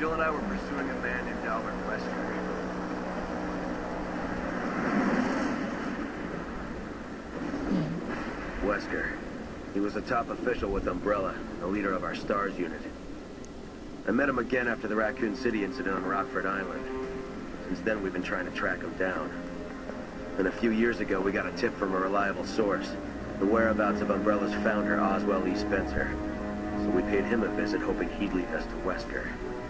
Jill and I were pursuing a man named Albert Wesker. Wesker. He was a top official with Umbrella, the leader of our STARS unit. I met him again after the Raccoon City incident on Rockford Island. Since then, we've been trying to track him down. And a few years ago, we got a tip from a reliable source. The whereabouts of Umbrella's founder, Oswell E. Spencer. So we paid him a visit, hoping he'd lead us to Wesker.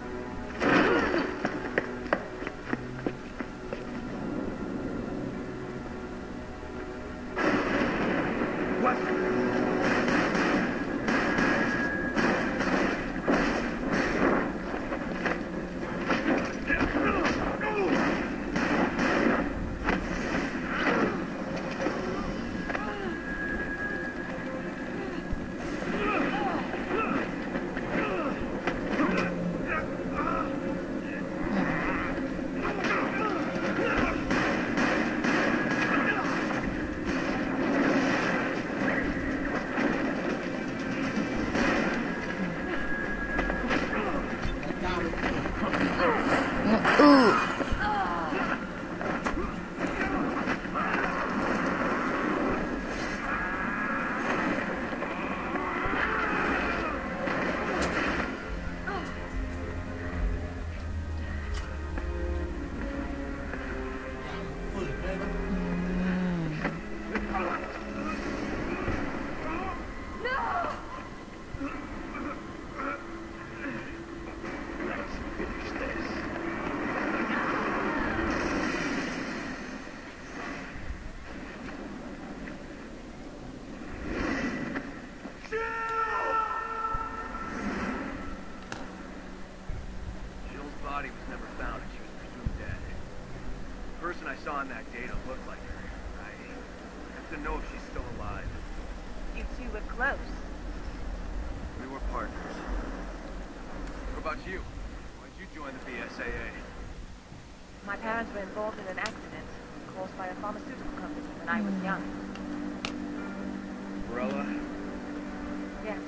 I saw in that data looked like her. I have to know if she's still alive. You two were close. We were partners. What about you? Why'd you join the BSAA? My parents were involved in an accident caused by a pharmaceutical company when I was young. Umbrella? Yes.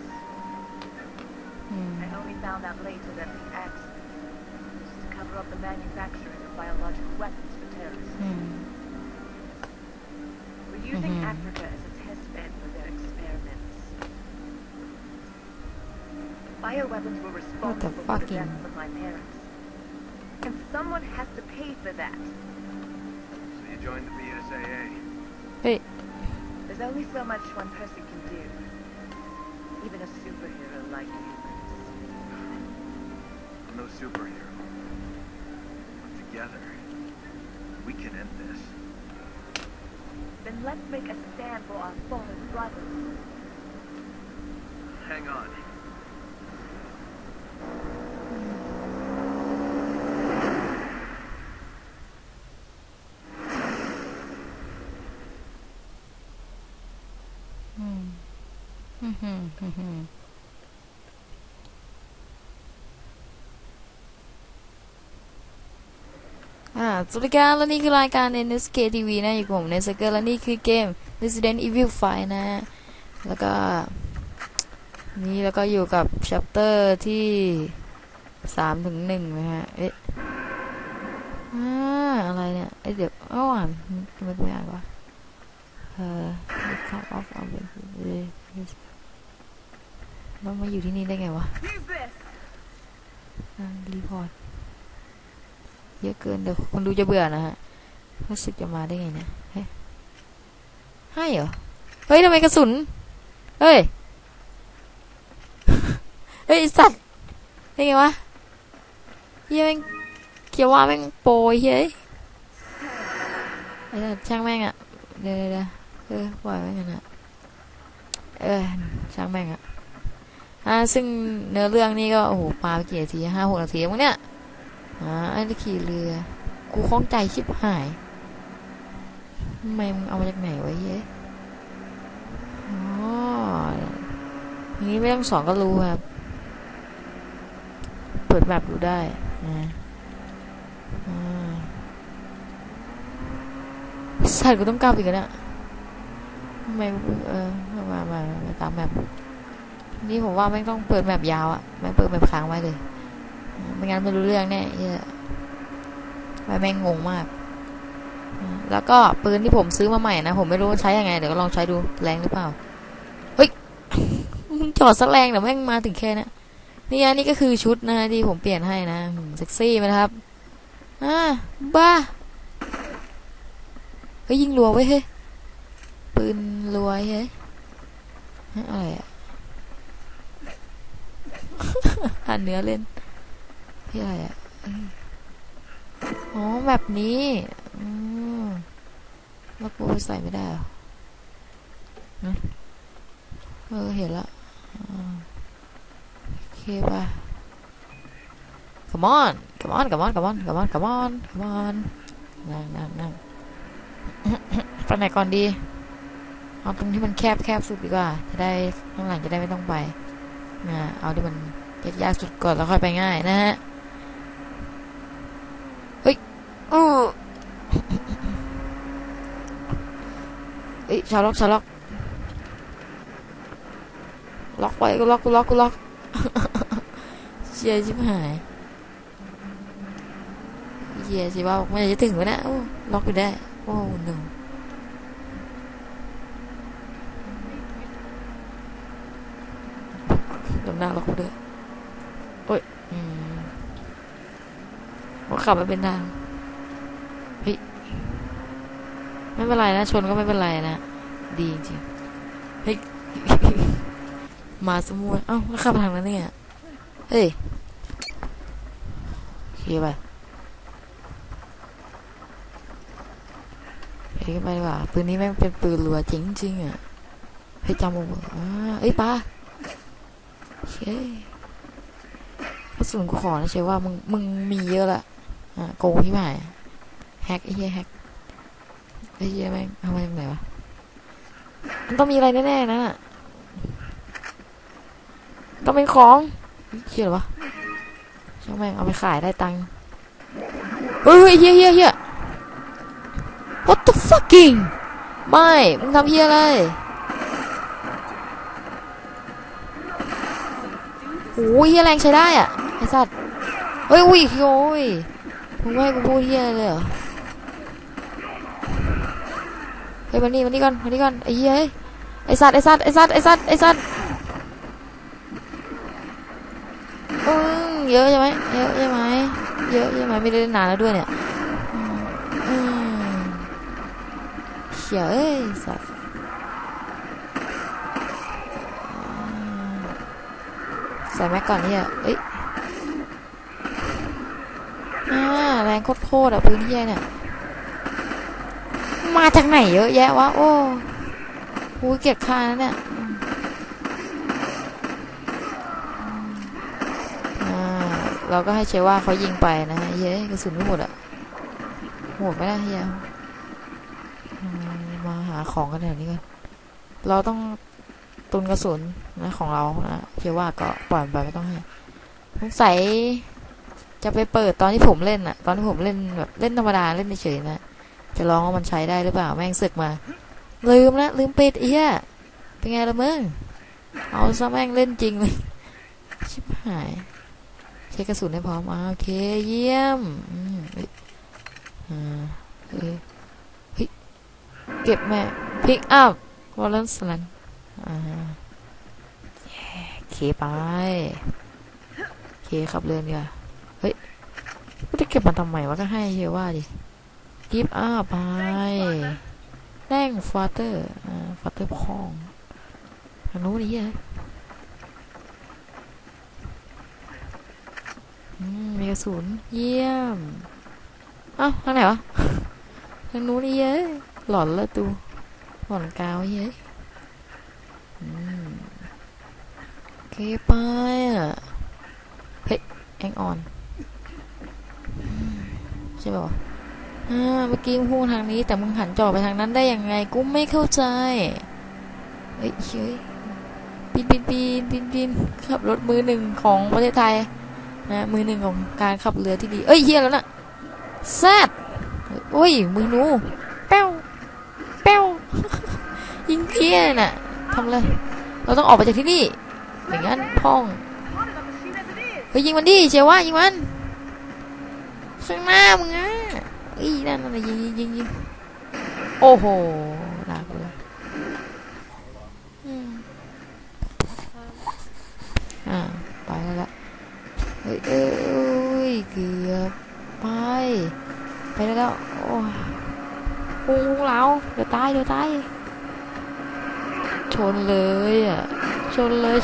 I only found out later that the accident was to cover up the manufacturing of biological weapons for terrorists. We're using Africa as a test bed for their experiments. Bioweapons were responsible for the deaths of my parents. And someone has to pay for that. So you joined the BSAA? Hey. There's only so much one person can do. Even a superhero like you. I'm no superhero. But together, we can end this. Then let's make a stand for our fallen brothers. Hang on. สวัสดีครับและนี่คือรายการ NSK TV นะอยู่กับผมเนสเกอร์และนี่คือเกม Resident Evil 5 นะแล้วก็นี่แล้วก็อยู่กับ chapter ที่3 ถึง 1นะฮะอะไรเนี่ยเดี๋ยวอ่านทำไมไม่อ่านวะCome off of it เรามาอยู่ที่นี่ได้ไงวะรีพอร์ตเยอะเกินเดี๋ยวคนดูจะเบื่อนะฮะรู้สึกจะมาได้ไงเนี่ยให้เหรอเฮ้ยทำไมกระสุนเฮ้ยสัตว์ได้ไงวะเฮียแม่งเกี่ยวว่าแม่งโปรยเฮ้ยช่างแม่งอ่ะเดี๋ยวปล่อยไว้กันนะช่างแม่งอ่ะซึ่งเนื้อเรื่องนี้ก็โอ้โหปาไปกี่นาที5-6 นาทีมั้งเนี่ยไอ้ขี่เรือกูคล้องใจชิบหายทำไมมึงเอามาจากไหนวะเฮ้ยอย่างนี้ไม่ต้องสอนก็รู้ครับเปิดแบบดูได้นะสัตว์กูต้องกลับอีกแล้วทำไมมาตามแบบนี่ผมว่าไม่ต้องเปิดแบบยาวอ่ะไม่เปิดแบบค้างไว้เลยไม่งั้นไม่รู้เรื่องแน่เหี้ยไปแม่งงงมากแล้วก็ปืนที่ผมซื้อมาใหม่นะผมไม่รู้ใช้ยังไงเดี๋ยวก็ลองใช้ดูแรงหรือเปล่าเฮ้ยจอดสักแรงเดี๋ยวแม่งมาถึงแค่นี้นี่ก็คือชุดนะที่ผมเปลี่ยนให้นะเซ็กซี่ไหมครับบ้าเฮ้ยยิงรัวไว้เฮ้ยปืนรัวเฮ้ยอะไรอะหั่นเนื้อเล่นที่อะไรอะอ๋อแบบนี้แล้วกูใส่ไม่ได้เหรอเห็นละโอเคป่ะ come on นั่งไปไหนก่อนดีเอาตรงที่มันแคบสุดดีกว่าจะได้ข้างหลังจะได้ไม่ต้องไปเอาที่มันยากสุดก่อนแล้วค่อยไปง่ายนะฮะเฮ้ยชาล็อกล็อกไว้กูล็อกเชียชิบหายเชียสิว่าไม่จะถึงวะนะล็อกอยู่ได้โอ้หนึ่งโดนหน้าล็อกด้วยโอ้ยว่าขับไม่เป็นทางเฮ้ยไม่เป็นไรนะชนก็ไม่เป็นไรนะดีจริงเฮ้ยมาสมุนแล้วขับทางนั้นเนี่ยเฮ้ยโอเคไปไปดีกว่าปืนนี้แม่งเป็นปืนรัวจริงๆอ่ะเฮ้ยจำมึงปลาเฮ้ยกระสุนกูขอนะเชื่อว่ามึงมีเยอะละโกงที่ไหนแฮกไอ้เหี้ยแฮกไอ้เหี้ยแม่งเอาไว้ตรงไหนวะมันต้องมีอะไรแน่ๆนะต้องเป็นของเชี่ยหรอวะช่างแม่งเอาไปขายได้ตังค์เฮ้ยเหี้ยwhat the fucking ไม่มึงทำเหี้ยอะไรโอ้ยเหี้ยแรงใช้ได้อ่ะไอ้สัตว์เฮ้ยอุ้ยโอ้ยมึงไม่ให้กูพูดเหี้ยเลยเหรอเฮ้ยมานี่ก่อนไอ้เหี้ยไอ้สัตว์เยอะใช่ไหมไม่ได้นานแล้วด้วยเนี่ยเชี่ยสัตว์ใส่แม็กก่อนเนี่ยแรงโคตรอ่ะปืนเหี้ยเนี่ยมาจากไหนเยอะแยะวะโอ้โหเกลียดค่านะเนี่ยเราก็ให้เชว่าเขายิงไปนะฮะเย้กระสุนไม่หมดอ่ะหมดไม่ได้เฮียมาหาของกันแถวนี้กันเราต้องตุนกระสุนนะของเรานะเชว่าก็ปล่อยไปไม่ต้องให้สงสัยจะไปเปิดตอนที่ผมเล่นอ่ะตอนที่ผมเล่นแบบเล่นธรรมดาเล่นเฉยๆนะจะลองว่ามันใช้ได้หรือเปล่าแม่งสึกมาลืมปิดเฮียเป็นไงละมึงเอาซะแม่งเล่นจริงเลยชิบหายเช็คกระสุนให้พร้อมโอเคเยี่ยมเก็บแม่พิกอัพวอลเลนสแลนโอเคไปโอเคขับเรือดีกว่าเฮ้ยไม่ได้เก็บมันทำไมวะก็ให้เฮียว่าดิกิฟต์อัพไปแดงฟาเตอร์พองทางโน้นนี่เฮียมีกระสุนเยี่ยมทางไหนวะทางนู้นนี่เย้หลอนละตูหลอนกาวเย้โอเคไปเฮ้ยแองออนใช่ป่าวเมื่อกี้มึงพูดทางนี้แต่มึงหันจอไปทางนั้นได้ยังไงกูไม่เข้าใจเฮ้ยปีนขับรถมือหนึ่งของประเทศไทยนะมือหนึ่งของการขับเรือที่ดีเฮียแล้วน่ะแซดโอ้ยมือหนูแป้วยิงเพี้ยน่ะทำเลยเราต้องออกไปจากที่นี่อย่างนั้นพ่องฮ้ยยิงมันดิเชว่ายิงมันข้างหน้ามึงอ่ะอีนั่นอะไรยิงโอ้โหหนักเลยไปแล้วละเฮ้ยเกือบไปแล้วโอ้พุ่งเราเดี๋ยวตายชนเลยอ่ะชนเลย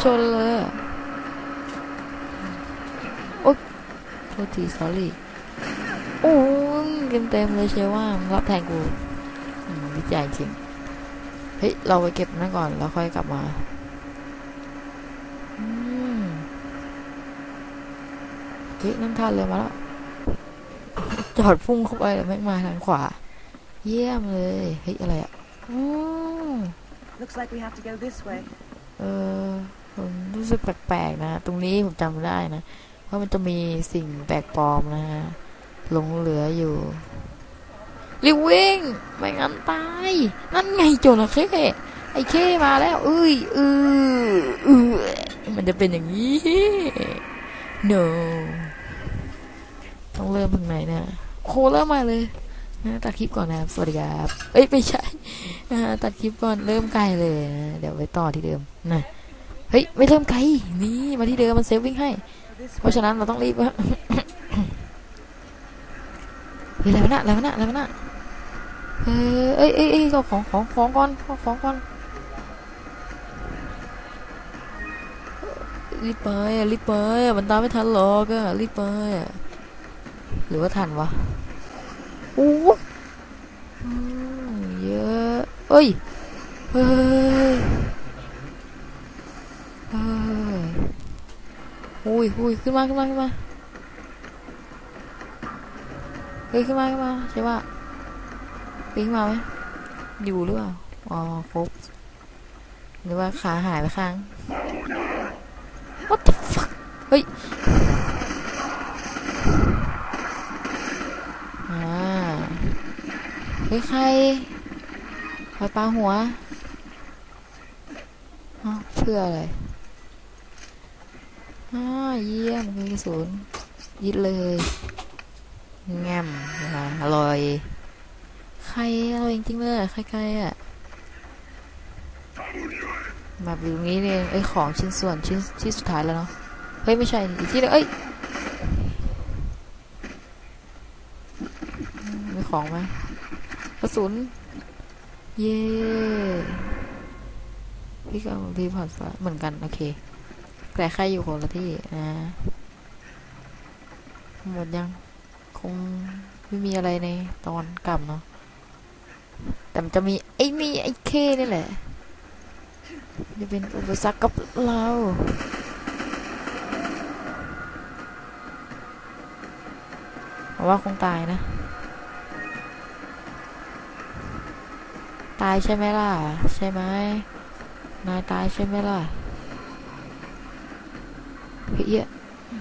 โอ๊ยโทษที sorry โอ้เต็มเลยเชื่อว่ามึงรับแทนกูวิจัยจริงเฮ้ยเราไปเก็บนั่นก่อนแล้วค่อยกลับมาเฮ้ยนั่นท่าเรือมาแล้วจอดพุ่งเข้าไปแต่ไม่มาทางขวาเยี่ยมเลยเฮ้ยอะไรอ่ะ Looks like we have to go this way. ผมรู้สึกแปลกๆนะตรงนี้ผมจำได้นะเพราะมันจะมีสิ่งแปลกปลอมนะฮะหลงเหลืออยู่รีบวิ่งไม่งั้นตายนั่นไงโจระเข้ไอ้เข้มาแล้วมันจะเป็นอย่างนี้ no ต้องเริ่มทางไหนเนี่ยโคเริ่มมาเลยนะตัดคลิปก่อนนะสวัสดีครับไม่ใช่ตัดคลิปก่อนเริ่มไกลเลยนะเดี๋ยวไปต่อที่เดิมนะเฮ้ยไม่เริ่มไกลนี่มาที่เดิมมันเซฟวิ่งให้เพราะฉะนั้นเราต้องรีบเฮ้ยอะไรวะน่ะก็ของก่อนรีบไปมันตามไม่ทันหรอกอะรีบไปหรือว่าทันวะโอ้เยอะเฮ้ยขึ้นมาเฮ้ยขึ้นมาใช่ป่ะปีนมาไหมอยู่หรือเปล่าอ๋อครบหรือว่าขาหายไปข้าง What the fuck เฮ้ยใครปาหัวเพื่ออะไรเยี่ยมมีกระสุนยิดเลยแง่มอร่อยใครอร่อยจริงๆเลยใครอ่ะมาอยู่ตรงนี้เนี่ยของชิ้นส่วนที่สุดท้ายแล้วเนาะเฮ้ยไม่ใช่อีกที่เลยมีของไหมกระสุนเย้พี่ก็รีพอร์ตเหมือนกันโอเคแต่ใครอยู่คนละที่นะหมดยังคงไม่มีอะไรในตอนกลับเนาะแต่มันจะมีไอ้เคนี่แหละจะเป็นอุปสรรคกับเราว่าคงตายนะตายใช่ไหมล่ะใช่ไหมนายตายใช่ไหมล่ะเฮ้ย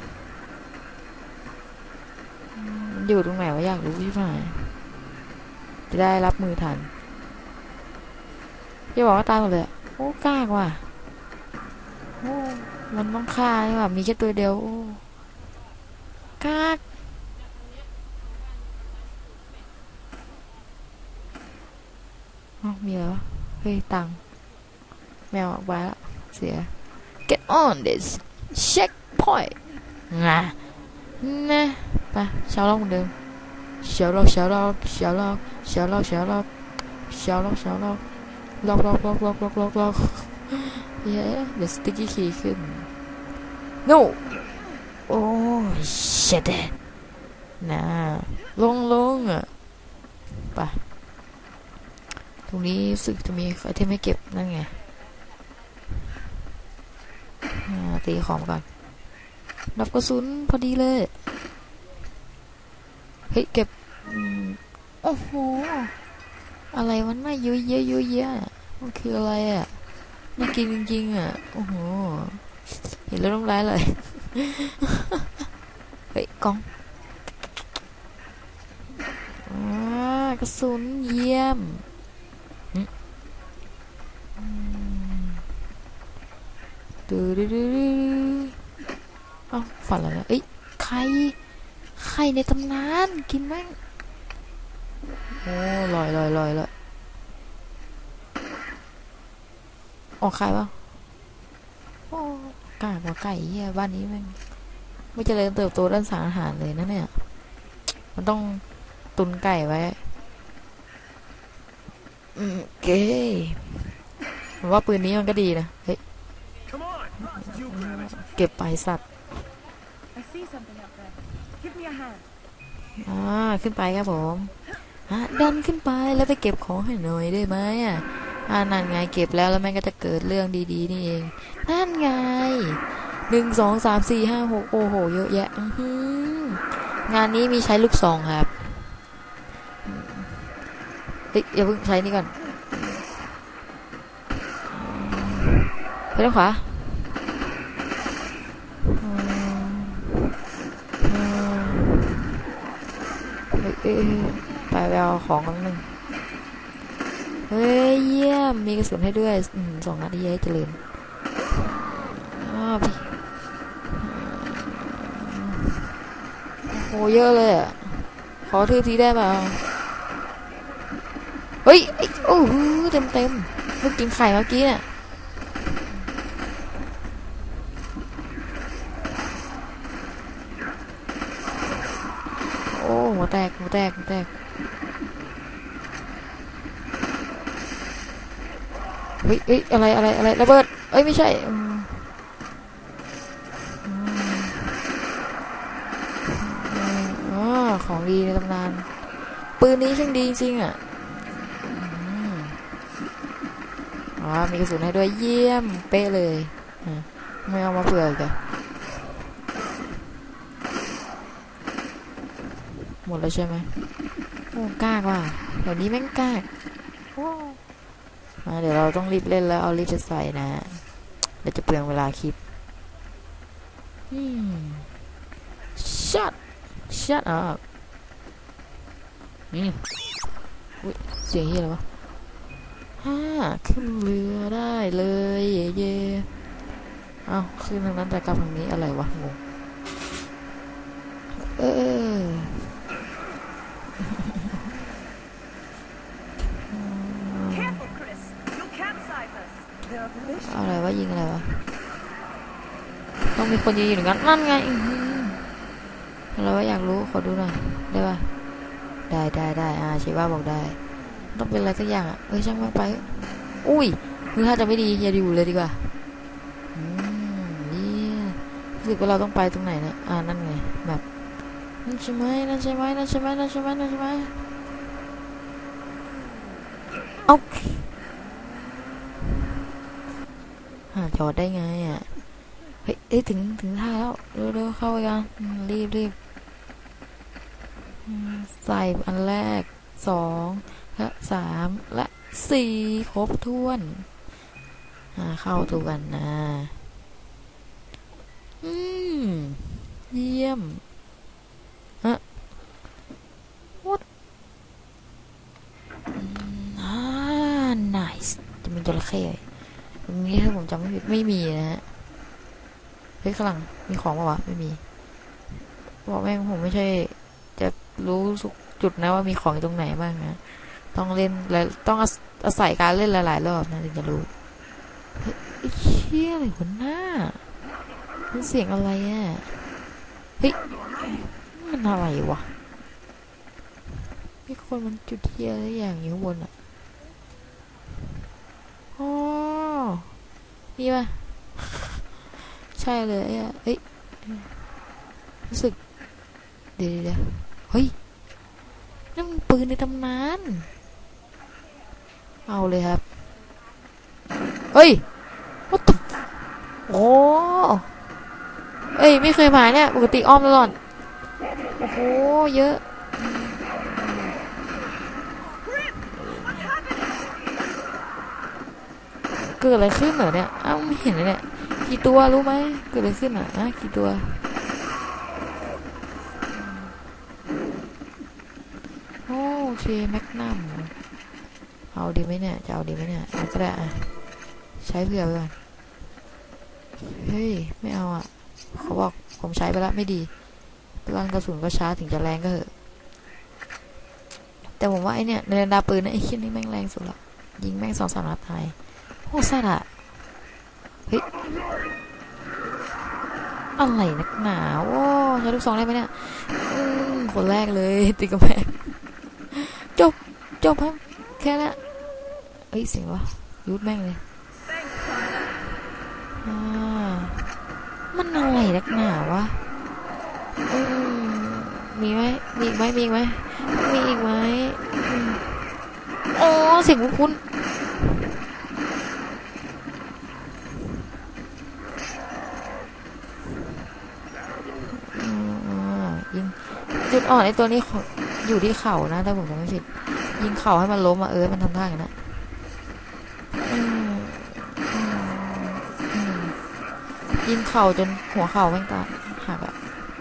มันอยู่ตรงไหนวะอยากรู้ใช่ไหมจะได้รับมือทันพี่บอกว่าตายหมดเลยโอ้กล้ากว่ะโอ้มันต้องฆ่าใช่ป่ะมีแค่ตัวเดียวโอ้กล้ากมีแล้วเฮ้ยตังแมวออกไปแล้วเสีย get on this checkpoint นะไปเช้าล็อกเหมือนเดิมเช้าล็อกล็อกเย้เดี๋ยวสติ๊กกี้ขี่ขึ้น no โอ้ shit นะลงอ่ะไปตรงนี้สึกจะมีไอเทมให้เก็บนั่นไงตีของก่อนดับกระสุนพอดีเลยเฮ้ยเก็บโอ้โหอะไรมันน่าเยอะมันคืออะไรอ่ะน่ากินจริงๆอ่ะโอ้โหเห็นแล้วน้ำลายเลยเฮ้ยกล่องกระสุนเยี่ยมเอ้าฝันอะไรนะเอ้ยไข่ในตำนานกินแม่งโอ้ลอยออกไข่ปะโอ้กากว่าไก่เหี้ยบ้านนี้แม่งไม่เจริญเติบโตด้านสารอาหารเลยนะเนี่ยมันต้องตุนไก่ไว้เก๋ผมว่าปืนนี้มันก็ดีนะเฮ้ยเก็บไปสัตว์ขึ้นไปครับผมดันขึ้นไปแล้วไปเก็บของให้หน่อยได้ไหมนั่นไงเก็บแล้วแม่งก็จะเกิดเรื่องดีๆนี่เองนั่นไง1 2 3 4 5 6โอ้โหเยอะแยะงานนี้มีใช้ลูกซองครับเฮ้ยอย่าเพิ่งใช้นี่ก่อนไปด้านขวาไปเอาของกันนึงเฮ้ยเยี่ยมมีกระสุนให้ด้วย2 นัดที่เจริญพี่โอ้เยอะเลยอ่ะขอทื่อทีได้เปล่าเฮ้ยโอ้โหเต็มเพิ่งกินไข่เมื่อกี้เนี่ยโอ้หัวแตกเฮ้ยอะไรระเบิดไม่ใช่ของดีในตำนานปืนนี้ช่างดีจริงอ่ะมีกระสุนให้ด้วยเยี่ยมเป๊ะเลยไม่เอามาเผื่อกันหมดแล้วใช่ไหมโอ้กากว่ะแถวนี้แม่งกากเดี๋ยวเราต้องรีบเล่นแล้วเอารีบจะใส่นะเดี๋ยวจะเปลืองเวลาคลิปshut up เสียงเฮียอะไรวะขึ้นเรือได้เลยเย่ขึ้นทางนั้นแต่กลับทางนี้อะไรวะงงอะไรวะยิงอะไรวะต้องมีคนยืนอยู่งั้นนั่นไงอะไรวะอยากรู้ขอดูหน่อยได้ปะได้ชิว่าบอกได้ต้องเป็นอะไรสักอย่างช่างมันไปอุ้ยคือถ้าจะไม่ดีอย่าอยู่เลยดีกว่านี่รู้สึกว่าเราต้องไปตรงไหนนะนั่นไงแบบนั่นใช่ไหมโอเคจอดได้ไงเฮ้ยถึงท่าแล้วเร็วเข้าไปกันรีบใส่อันแรก2และ3และ4ครบถ้วนเข้าตัวกันนะเยี่ยมwhat nice จะมีจระเข้ตรงนี้ถ้าผมจำไม่ผิดไม่มีนะฮะเฮ้ยข้างหลังมีของป่าวะไม่มีบอกแม่งผมไม่ใช่จะรู้จุดนะว่ามีของตรงไหนบ้างนะต้องเล่นและต้องอาศัยการเล่นหลายๆรอบนะถึงจะรู้เชี่ยอะไรหัวหน้ามันเสียงอะไรเฮ้ยมันอะไรวะมีคนมันจุดเทียอะไรอย่างอยู่ข้างบนนี่ป่ะใช่เลยเฮ้ยรู้สึกเดี๋ยวเฮ้ยนั่นมันปืนในตำนานเอาเลยครับเฮ้ยwhat the โอ้ไม่เคยมาเนี่ยปกติอ้อมตลอดโอ้โหเยอะเกิดอะไรขึ้นเหรอเนี่ยไม่เห็นเลยเนี่ยกี่ตัวรู้ไหมเกิดอะไรขึ้นกี่ตัวโอเคแมกนัมเอาดีไหมเนี่ยจะเอาดีไหมเนี่ยก็ได้ใช้เผื่อไปก่อนเฮ้ยไม่เอาเขาบอกผมใช้ไปแล้วไม่ดีลั่นกระสุนก็ช้าถึงจะแรงก็เหอะแต่ผมว่าไอเนี่ยในดาปืนนะไอ้ชิ้นนี้แม่งแรงสุดละยิงแม่ง2-3 นัดตายโหแซ่บอะเฮ้ยอะไรนักหนาโว้ใช้ลูกซองได้ไหมเนี่ยคนแรกเลยติดกระแพงจบครับแค่นั้นเอ้ยเสียงวะยุดแม่งเลยมันอะไรนักหนาวะมีไหมมีอีกไหมโอ้เสียงคุ้นยิงจุดอ่อนไอตัวนี้อยู่ที่เข่านะถ้าผมจำไม่ผิดยิงเข่าให้มันล้มอ่ะมันทำท่าอย่างนั้นยิงเข่าจนหัวเข่าแม่งตาหักอ่ะ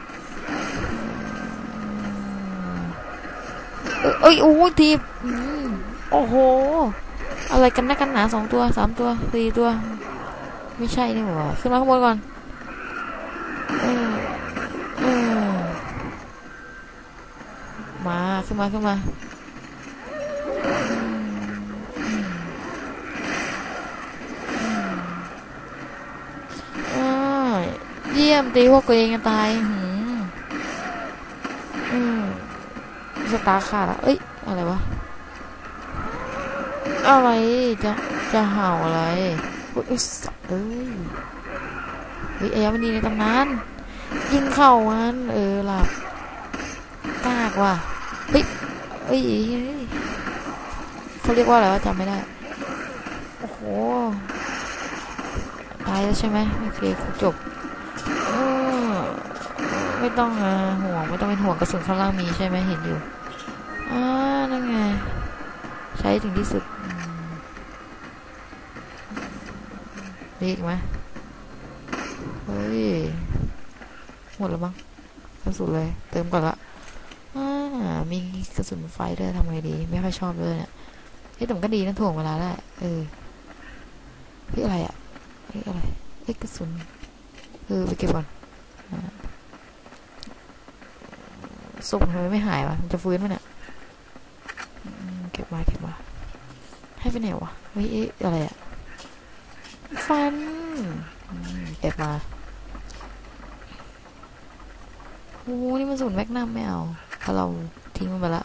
โอ้ทีโอ้โหอะไรกันนักกันหนา2 ตัว 3 ตัว 4 ตัวไม่ใช่นี่หว่าขึ้นมาข้างบนก่อนมาขึ้นมาเยี่ยมตีพวกตัวเองกันตายสตาร์ขาดอะอะไรวะอะไรจะเห่าอะไรเฮ้ยไอ้ยามันดีในตำนานยิงเข่ามันหลับกากว่ะเฮ้ยเขาเรียกว่าอะไรวะจำไม่ได้โอ้โหตายแล้วใช่ไหมโอเคจบไม่ต้องห่วงไม่ต้องเป็นห่วงกระสุนข้างล่างมีใช่ไหมเห็นอยู่นั่นไงใช้ถึงที่สุดมีอีกไหมเฮ้ยหมดแล้วมั้งกระสุนเลยเติมก่อนละมีกระสุนไฟด้วยทำไงดีไม่ค่อยชอบเลยเนี่ยแต่มันก็ดีนะถ่วงเวลาได้อะไรอ่ะอะไรกระสุนไปเก็บก่อนศพทำไมไม่หายวะมันจะฟื้นมั้ยเนี่ยเก็บมาให้ไปไหนวะอะไรอ่ะฟันเก็บมาโอ้นี่มันสูนแมกนัมไม่เอาเพราะเราทิ้งมันไปละ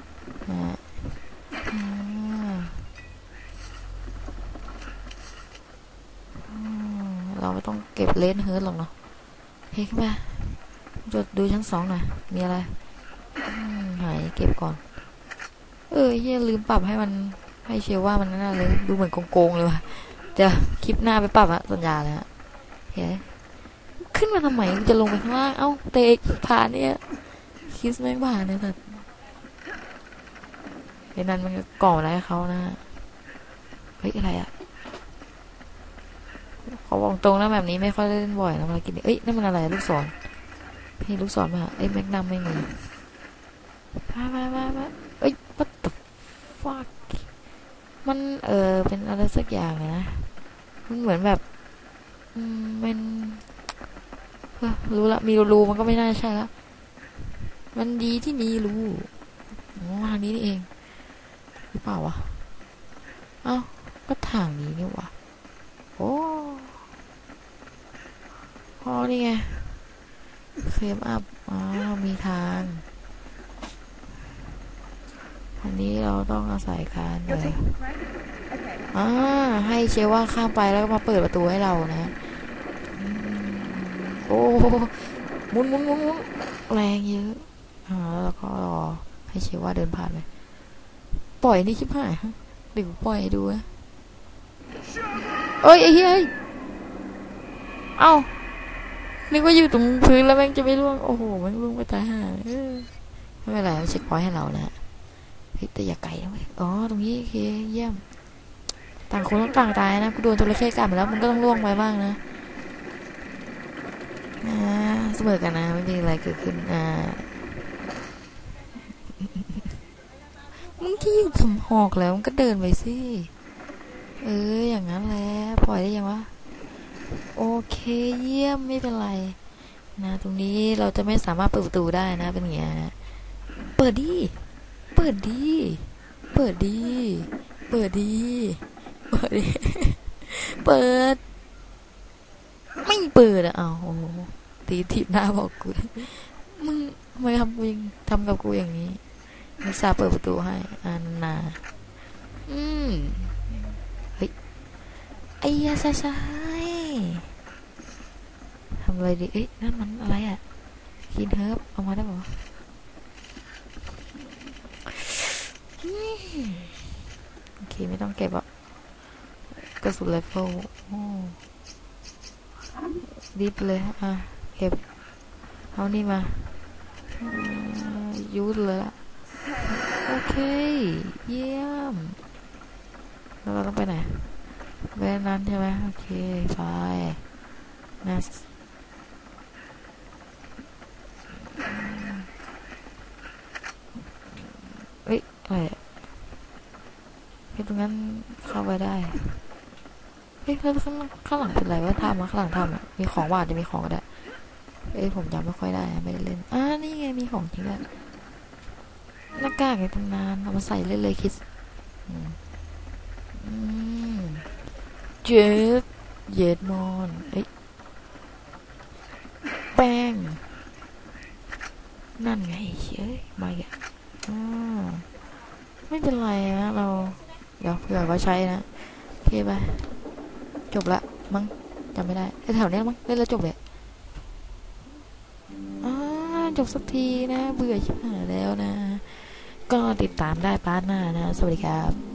เราไม่ต้องเก็บเลนเฮิร์ตหรอกเนาะเฮ้ยขึ้นมาดูชั้น2หน่อยมีอะไรหายเก็บก่อนลืมปรับให้มันให้เชื่อว่ามันน่าเลยดูเหมือนโกงเลยว่ะจะคลิปหน้าไปปรับอะสัญญาเลยฮะเฮ้ยขึ้นมาทำไมจะลงไปข้างล่างเตะผ่านเนี่ยคิสแม่งผ่านเนี่ยแต่ไอ้นั่นมันก็ก่ออะไรเขานะอะไรอะเขาบอกตรงนะแบบนี้ไม่ค่อยเล่นบ่อยนะภารกิจนี้นั่นมันอะไรลูกศรให้ลูกศรมาแม็กนัมไม่มีมาwhat the fuck มันเป็นอะไรสักอย่างนะมันเหมือนแบบมันรู้ละมีรูมันก็ไม่น่าใช่แล้วมันดีที่มีรูทางนี้นี่เองหรือเปล่าวะก็ทางนี้นี่วะนี่ไงเคลมอัพมีทางอันนี้เราต้องอาศัยการให้เชว่าข้ามไปแล้วก็มาเปิดประตูให้เรานะมุนแรงเยอะแล้วก็รอให้เชว่าเดินผ่านไปปล่อยนี่ชิบหายเดี๋ยวปล่อยดูนะไอ้เฮ้ยนึกว่าอยู่ตรงพื้นแล้วแม่งจะไม่ร่วงโอ้โหแม่งร่วงไปตายห่าไม่เป็นไรเช็คพอยต์ให้เรานะแต่อย่าไกลนะเว้ยตรงนี้โอเคเยี่ยมต่างคนต้องต่างตายนะกูโดนจระเข้กัดมาแล้วมันก็ต้องล่วงไปบ้างนะเสมอกันนะไม่มีอะไรเกิดขึ้นมึงที่อยู่ผมหอกแล้วมึงก็เดินไปสิอย่างนั้นแหละปล่อยได้ยังวะโอเคเยี่ยมไม่เป็นไรนะตรงนี้เราจะไม่สามารถเปิดประตูได้นะเป็นอย่างเงี้ยนะเปิดดิเปิดดิเปิดดิเปิดดิเปิดดิเปิดไม่เปิดอ่ะอ้าวโอ้โหตีถีบหน้าบอกกูมึงทำไมทำกับกูอย่างนี้มิซาเปิดประตูให้อันนาเฮ้ยไอ้ยาใช่ทำอะไรดีเอ๊ะนั่นมันอะไรอ่ะกินเฮิร์บเอามาได้ปะโอเคไม่ต้องเก็บอ่ะกระสุนไรเฟิลดิบเลยอ่ะเก็บเอานี่มายูดเลยละโอเคเยี่ยมแล้วเราต้องไปไหนไปนั้นใช่ไหมโอเคไปนะเอ้ยอะไรตรงนั้นเข้าไปได้เฮ้ยแล้วข้างหลังเป็นอะไรวะทำมาข้างหลังทำอ่ะมีของวาดจะมีของก็ได้เอ้ยผมจำไม่ค่อยได้ไม่ได้เล่นนี่ไงมีของจริงด้วยหน้ากากในตำนานเอามาใส่เล่นเลยคิดเจ็บเย็ดมอนเอ้ยแป้งนั่นไงเฮ้ยมาอีกไม่เป็นไรนะเราเดี๋ยวเผื่อเขาใช้นะโอเคไปจบละมั้งจำไม่ได้แถวนี้มั้งเล่นแล้วจบเลยจบสักทีนะเบื่อชิบหายแล้วนะก็ติดตามได้พาร์ทหน้านะสวัสดีครับ